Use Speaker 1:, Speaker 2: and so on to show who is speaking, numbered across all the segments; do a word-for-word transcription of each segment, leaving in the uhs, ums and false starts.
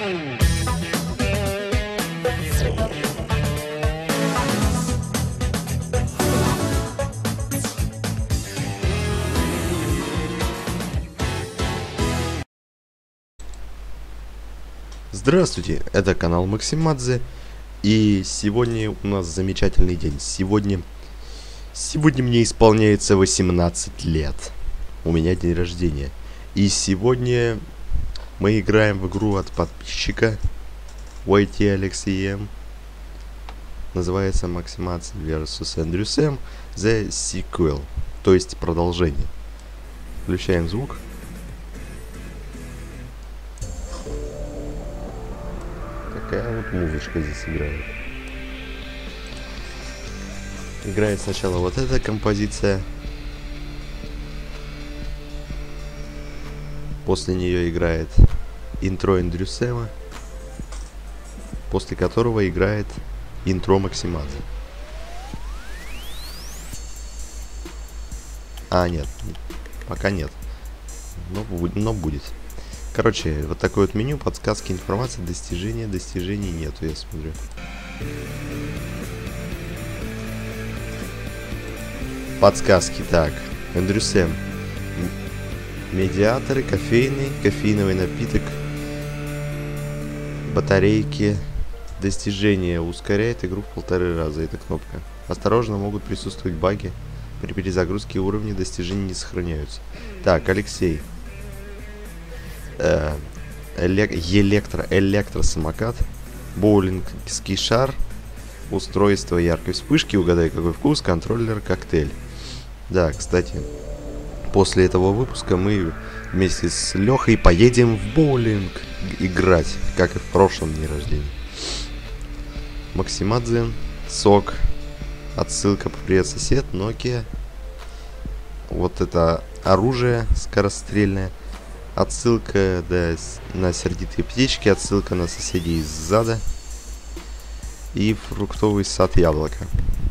Speaker 1: Здравствуйте, это канал Максимадзе, и сегодня у нас замечательный день. Сегодня, сегодня мне исполняется восемнадцать лет. У меня день рождения. И сегодня мы играем в игру от подписчика уай ти Алексеем. Называется Максимадзе versus Andrew Sam The Sequel, то есть продолжение. Включаем звук. Такая вот музычка здесь играет. Играет сначала вот эта композиция. После нее играет интро Эндрю Сэма, после которого играет интро Максимадзе. А, нет, пока нет. Но, но будет. Короче, вот такое вот меню, подсказки, информация, достижения, достижений нету, я смотрю. Подсказки, так. Эндрю Сэм. Медиаторы, кофейный, кофеиновый напиток, батарейки. Достижение ускоряет игру в полторы раза, эта кнопка. Осторожно, могут присутствовать баги. При перезагрузке уровня достижений не сохраняются. Так, Алексей. Э, элек электро, электросамокат, боулингский шар, устройство яркой вспышки, угадай какой вкус, контроллер, коктейль. Да, кстати, после этого выпуска мы вместе с Лехой поедем в боулинг играть, как и в прошлом дне рождения. Максимадзе, сок, отсылка «Привет, сосед», Nokia. Вот это оружие скорострельное. Отсылка, да, на сердитые птички, отсылка на соседей из зада. И фруктовый сад яблока.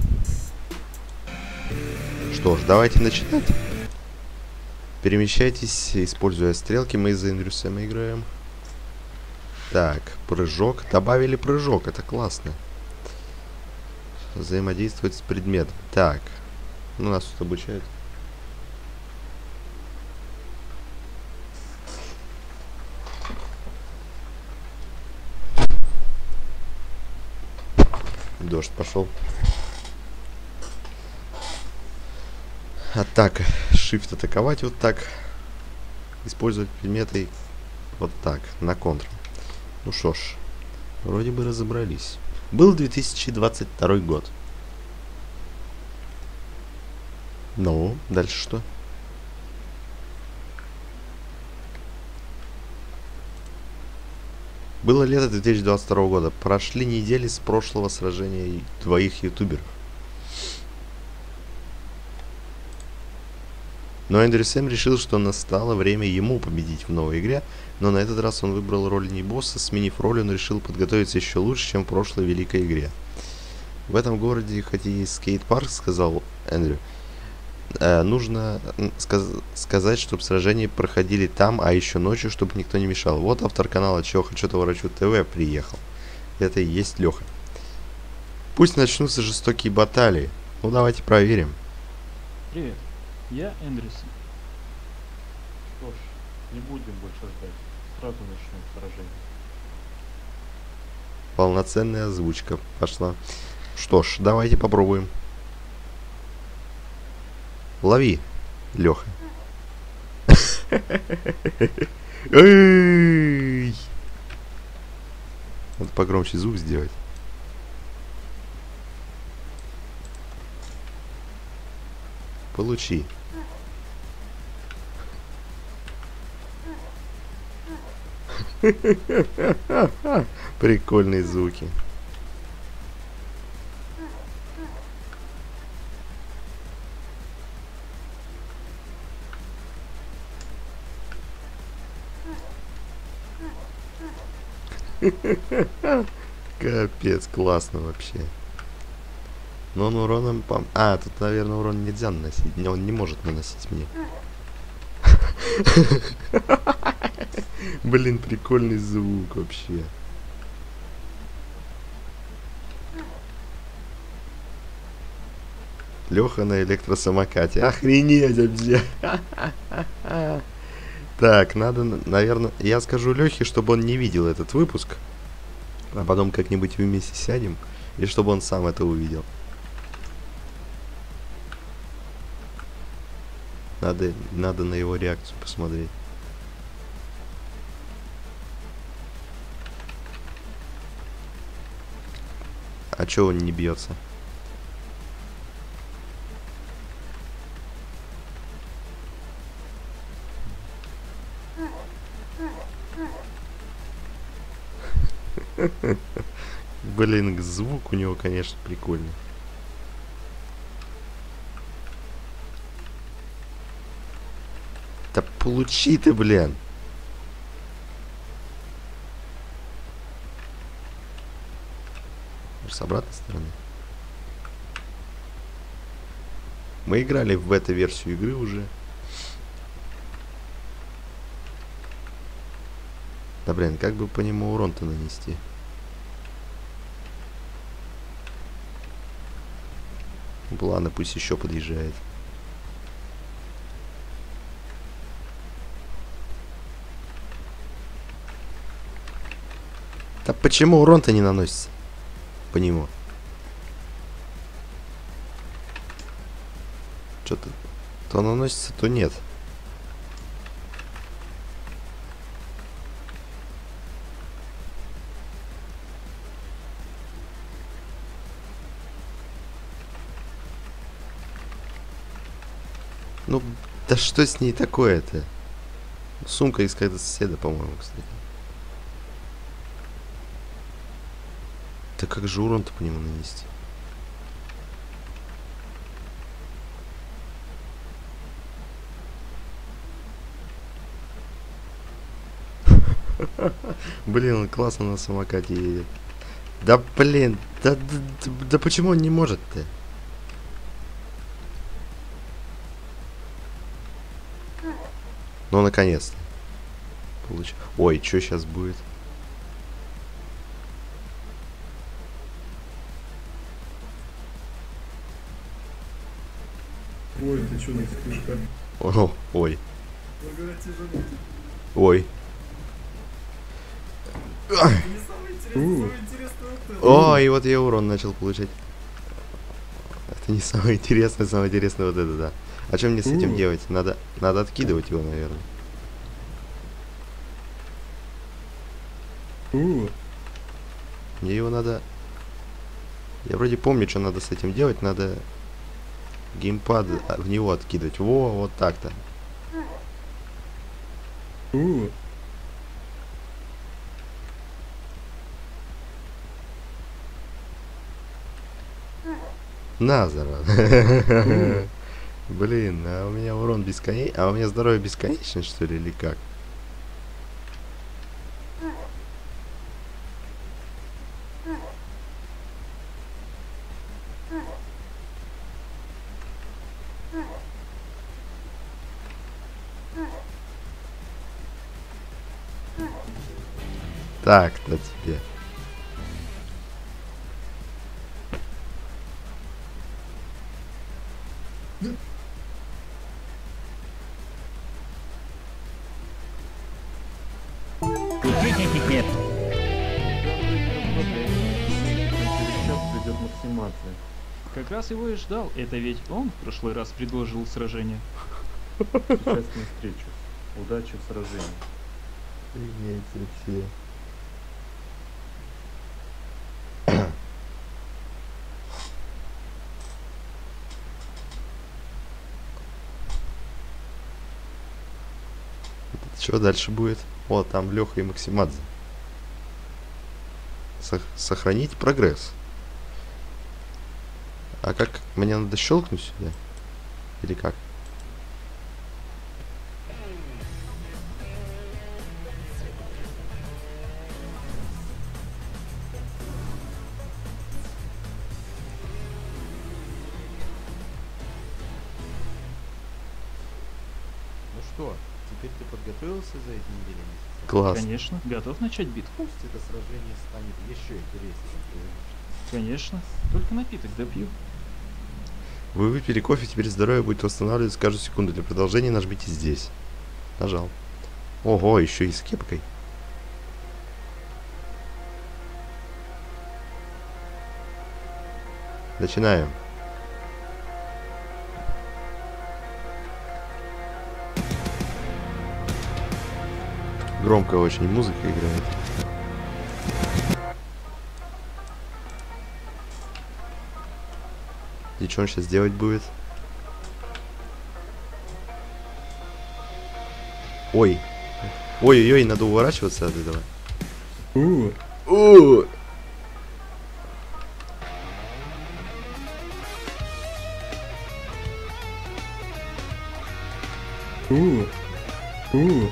Speaker 1: Что ж, давайте начинать. Перемещайтесь, используя стрелки. Мы из-за Эндрю Сэма играем. Так, прыжок. Добавили прыжок, это классно. Взаимодействовать с предметом. Так, ну нас тут обучают. Дождь пошел. Атака. Shift атаковать вот так. Использовать предметы вот так. На контр. Ну что ж. Вроде бы разобрались. Был две тысячи двадцать второй год. Ну, дальше что? Было лето две тысячи двадцать второго года. Прошли недели с прошлого сражения двоих ютуберов. Но Эндрю Сэм решил, что настало время ему победить в новой игре, но на этот раз он выбрал роль не босса, сменив роль, он решил подготовиться еще лучше, чем в прошлой великой игре. В этом городе, хоть и есть скейт-парк, сказал Эндрю, э, нужно сказ сказать, чтобы сражения проходили там, а еще ночью, чтобы никто не мешал. Вот автор канала Чего Хочу То Ворочу ТВ приехал. Это и есть Леха. Пусть начнутся жестокие баталии. Ну давайте проверим.
Speaker 2: Привет, я Эндрюсон. Что ж, не будем больше ждать. Сразу начнем сражение.
Speaker 1: Полноценная озвучка пошла. Что ж, давайте попробуем. Лови, Леха. Надо погромче звук сделать. Получи. Прикольные звуки. Капец, классно вообще. Но он уроном... Пом... А, тут, наверное, урон нельзя наносить. Он не может наносить мне. Блин, прикольный звук вообще. Леха на электросамокате. Охренеть вообще. Так, надо, наверное, я скажу Лехе, чтобы он не видел этот выпуск. А потом как-нибудь вместе сядем. И чтобы он сам это увидел. Надо, надо на его реакцию посмотреть. А чё он не бьется? Блин, звук у него, конечно, прикольный. Да получи ты, блин. С обратной стороны. Мы играли в бета-версию игры уже. Да блин, как бы по нему урон-то нанести? Ладно, пусть еще подъезжает. Да почему урон-то не наносится по нему? Что-то то наносится, то нет. Ну, да что с ней такое-то? Сумка из какого-то соседа, по-моему, кстати. Да как же урон-то по нему нанести? Блин, он классно на самокате едет. Да блин, да, да, да, да почему он не может-то? Ну, наконец-то. Получ... Ой, что сейчас будет?
Speaker 3: Ой, ты что, на вспышка?
Speaker 1: О, ой. Ой. Ой, вот я урон начал получать. Это не самое интересное, самое интересное вот это, да. А что мне с этим делать? Надо, надо откидывать его, наверное. Мне его надо... Я вроде помню, что надо с этим делать. Надо геймпад в него откидывать. Во, вот так-то. На, зараза. Блин, а у меня урон бесконечный. А у меня здоровье бесконечно, что ли, или как? Так-то тебе.
Speaker 2: Придет максимация. Как раз его и ждал. Это ведь он в прошлый раз предложил сражение. Сейчас не встречу. Удачи в сражении.
Speaker 1: Охренеть вообще. Что дальше будет? О, там Леха и Максимадзе. Сох сохранить прогресс. А как? Мне надо щелкнуть сюда? Или как?
Speaker 3: Ну что,
Speaker 1: теперь ты подготовился за эти недели месяца? Класс.
Speaker 2: Конечно. Готов начать битву?
Speaker 1: Пусть это сражение станет еще интереснее.
Speaker 2: Конечно. Только напиток допью.
Speaker 1: Вы выпили кофе, теперь здоровье будет восстанавливаться каждую секунду. Для продолжения нажмите здесь. Нажал. Ого, еще и с кепкой. Начинаем. Громко очень музыка играет. И что он сейчас делать будет? Ой. Ой-ой-ой, надо уворачиваться от этого.
Speaker 3: У,
Speaker 1: У.
Speaker 3: у, у.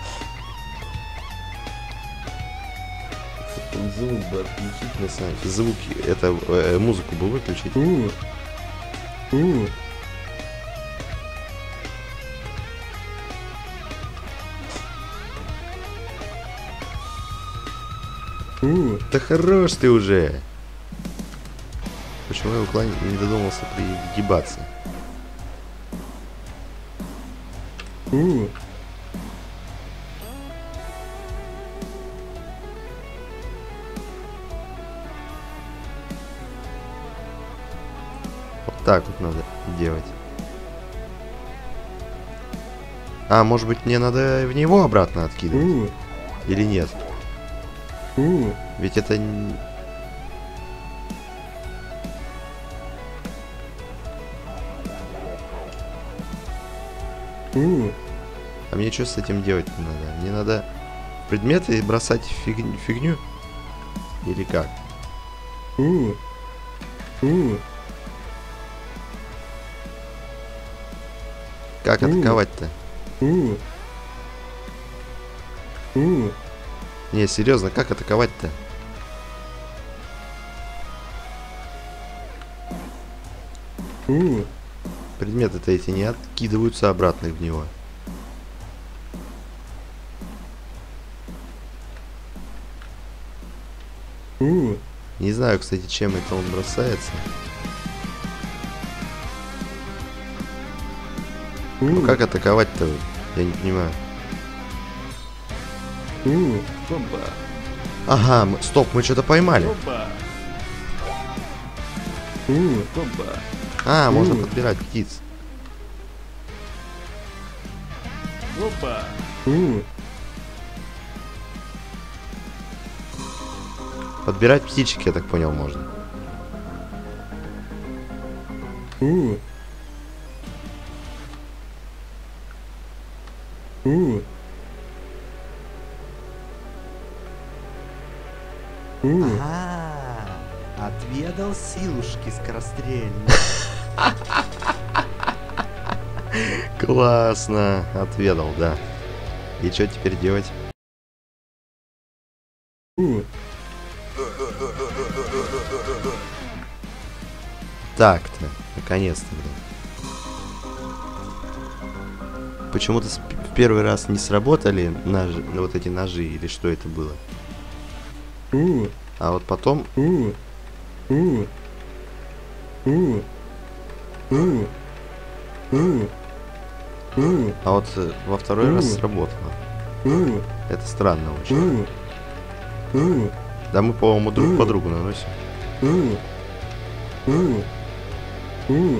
Speaker 1: Звук бы отключить на самом деле. Звуки, это э, музыку бы выключить.
Speaker 3: У, у. У,
Speaker 1: Да хорош ты уже. Почему я уклон... не додумался пригибаться?
Speaker 3: у.
Speaker 1: Вот так вот надо делать. А, может быть, мне надо в него обратно откидывать?
Speaker 3: У,
Speaker 1: Или нет?
Speaker 3: у.
Speaker 1: Ведь это... н-
Speaker 3: У,
Speaker 1: А мне что с этим делать надо? Мне надо предметы бросать в фиг- фигню? Или как?
Speaker 3: у. У.
Speaker 1: Как
Speaker 3: М.
Speaker 1: атаковать-то?
Speaker 3: У. У.
Speaker 1: Не, серьезно, как атаковать-то?
Speaker 3: У.
Speaker 1: Предметы-то эти не откидываются обратно в него.
Speaker 3: У.
Speaker 1: Не знаю, кстати, чем это он бросается. Ну
Speaker 3: У.
Speaker 1: как атаковать-то? Я не понимаю.
Speaker 3: У.
Speaker 2: Опа.
Speaker 1: Ага, мы- стоп, мы что-то поймали.
Speaker 2: Опа.
Speaker 3: У.
Speaker 2: Опа.
Speaker 1: А, можно
Speaker 3: М.
Speaker 1: подбирать птиц.
Speaker 2: Опа.
Speaker 3: У.
Speaker 1: Подбирать птичек, я так понял, можно.
Speaker 3: У. У. У.
Speaker 1: Ага, отведал силушки скорострельные. Классно, отведал, да. И что теперь делать?
Speaker 3: У.
Speaker 1: Так-то, наконец-то, блин. Почему-то с- в первый раз не сработали ножи, ну, вот эти ножи, или что это было.
Speaker 3: У.
Speaker 1: А вот потом...
Speaker 3: У. У. У. У. У. У.
Speaker 1: А вот э, во второй раз
Speaker 3: М.
Speaker 1: сработало.
Speaker 3: У.
Speaker 1: Это странно очень.
Speaker 3: У. У.
Speaker 1: Да мы, по-моему, друг
Speaker 3: М.
Speaker 1: по другу наносим.
Speaker 3: У. У. У.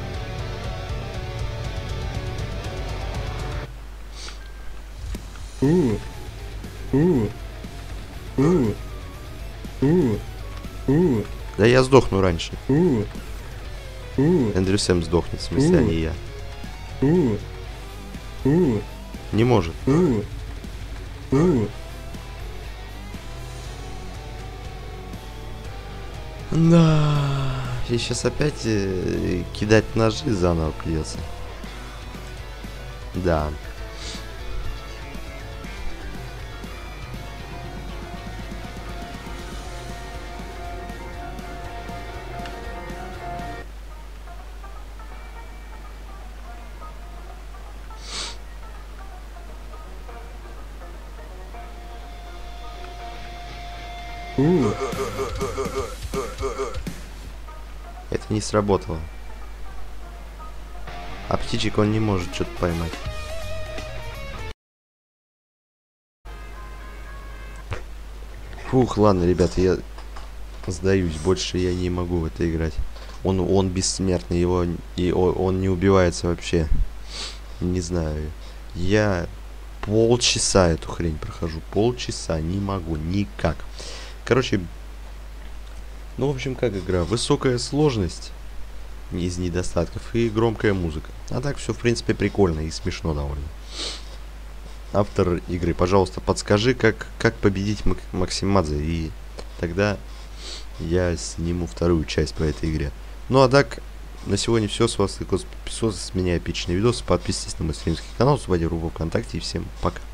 Speaker 3: У. У. У. У. У.
Speaker 1: Да я сдохну раньше.
Speaker 3: У. У.
Speaker 1: Эндрю Сэм сдохнет, в смысле, а не я.
Speaker 3: У. У.
Speaker 1: Не может.
Speaker 3: У. У.
Speaker 1: Да. И сейчас опять э, кидать ножи заново придется. Да.
Speaker 3: У.
Speaker 1: Это не сработало. А птичек он не может что-то поймать. Фух, ладно, ребята, я сдаюсь. Больше я не могу в это играть. Он, он бессмертный, его и о- он не убивается вообще. Не знаю. Я полчаса эту хрень прохожу. Полчаса. Не могу. Никак. Короче, ну, в общем, как игра. Высокая сложность из недостатков и громкая музыка. А так все, в принципе, прикольно и смешно довольно. Автор игры, пожалуйста, подскажи, как, как победить Мак- Максимадзе, и тогда я сниму вторую часть по этой игре. Ну а так, на сегодня все. С вас Ликос Писос, с меня эпичный видос. Подписывайтесь на мой стримский канал, вступайте в группу ВКонтакте и всем пока.